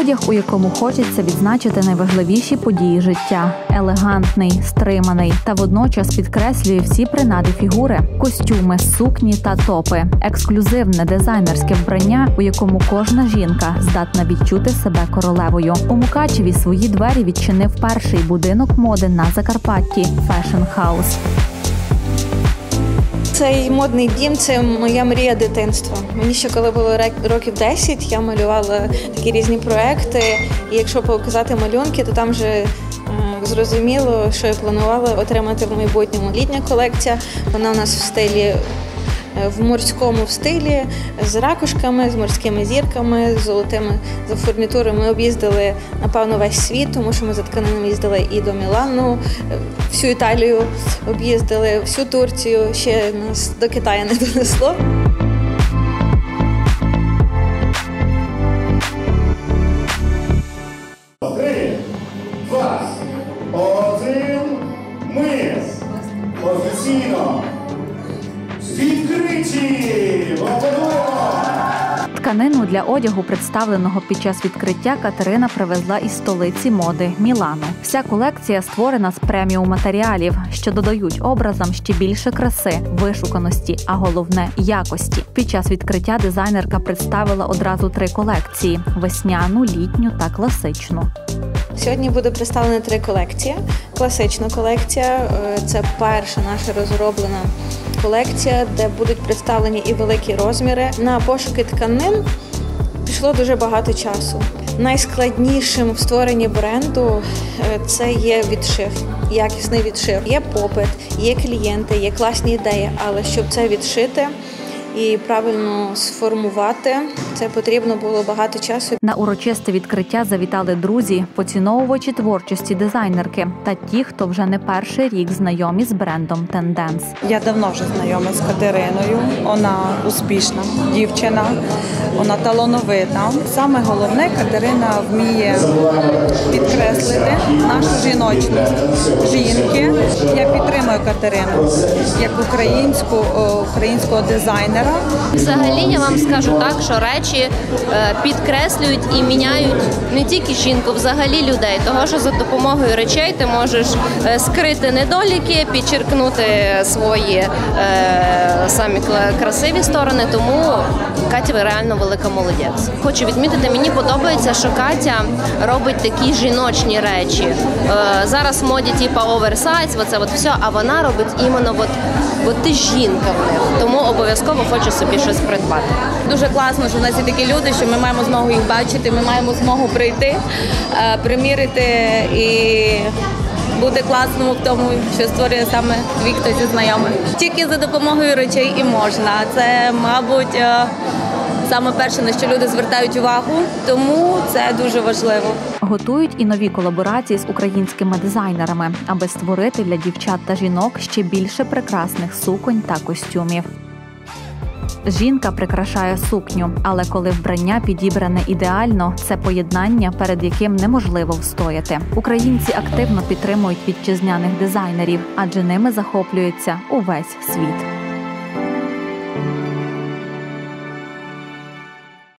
Одяг, у якому хочеться відзначити найважливіші події життя. Елегантний, стриманий та водночас підкреслює всі принади фігури. Костюми, сукні та топи. Ексклюзивне дизайнерське вбрання, у якому кожна жінка здатна відчути себе королевою. У Мукачеві свої двері відчинив перший будинок моди на Закарпатті – Fashion House. Цей модний дім – це моя мрія дитинства. Мені ще коли було років 10, я малювала такі різні проекти. І якщо показати малюнки, то там вже зрозуміло, що я планувала отримати в майбутньому. Літня колекція, вона у нас в стилі, в морському стилі, з ракушками, з морськими зірками, з золотими фурнітурами. Ми об'їздили, напевно, весь світ, тому що ми за тканинами їздили і до Мілану, всю Італію об'їздили, всю Турцію, ще нас до Китаю не донесло. Три, два, один, ми офіційно відкриті! Тканину для одягу, представленого під час відкриття, Катерина привезла із столиці моди – Мілану. Вся колекція створена з преміум-матеріалів, що додають образам ще більше краси, вишуканості, а головне – якості. Під час відкриття дизайнерка представила одразу 3 колекції – весняну, літню та класичну. Сьогодні буде представлено 3 колекції. Класична колекція – це перша наша розроблена колекція, де будуть представлені і великі розміри. На пошуки тканин пішло дуже багато часу. Найскладнішим в створенні бренду – це є відшив, якісний відшив. Є попит, є клієнти, є класні ідеї, але щоб це відшити і правильно сформувати, це потрібно було багато часу. На урочисте відкриття завітали друзі, поціновувачі творчості дизайнерки та ті, хто вже не перший рік знайомі з брендом «Тенденс». Я давно вже знайома з Катериною. Вона успішна дівчина, вона талановита. Саме головне, Катерина вміє підкреслити нашу жіночність жінки. Я підтримую Катерину як українського дизайнера. Взагалі, я вам скажу так, що речі підкреслюють і міняють не тільки жінку, взагалі людей. Того, що за допомогою речей ти можеш скрити недоліки, підчеркнути свої самі красиві сторони. Тому Катя реально велика молодець. Хочу відмітити, мені подобається, що Катя робить такі жіночні речі. Зараз в моді типу оверсайз, оце от все, а вона робить іменно от ти жінка в них. Тому обов'язково хочу собі щось придбати. Дуже класно, що в нас є такі люди, що ми маємо змогу їх бачити, ми маємо змогу прийти, примірити і бути класному в тому, що створює саме твій хтось із знайомих. Тільки за допомогою речей і можна. Це, мабуть, саме перше, на що люди звертають увагу, тому це дуже важливо. Готують і нові колаборації з українськими дизайнерами, аби створити для дівчат та жінок ще більше прекрасних суконь та костюмів. Жінка прикрашає сукню, але коли вбрання підібране ідеально, це поєднання, перед яким неможливо встояти. Українці активно підтримують вітчизняних дизайнерів, адже ними захоплюється увесь світ.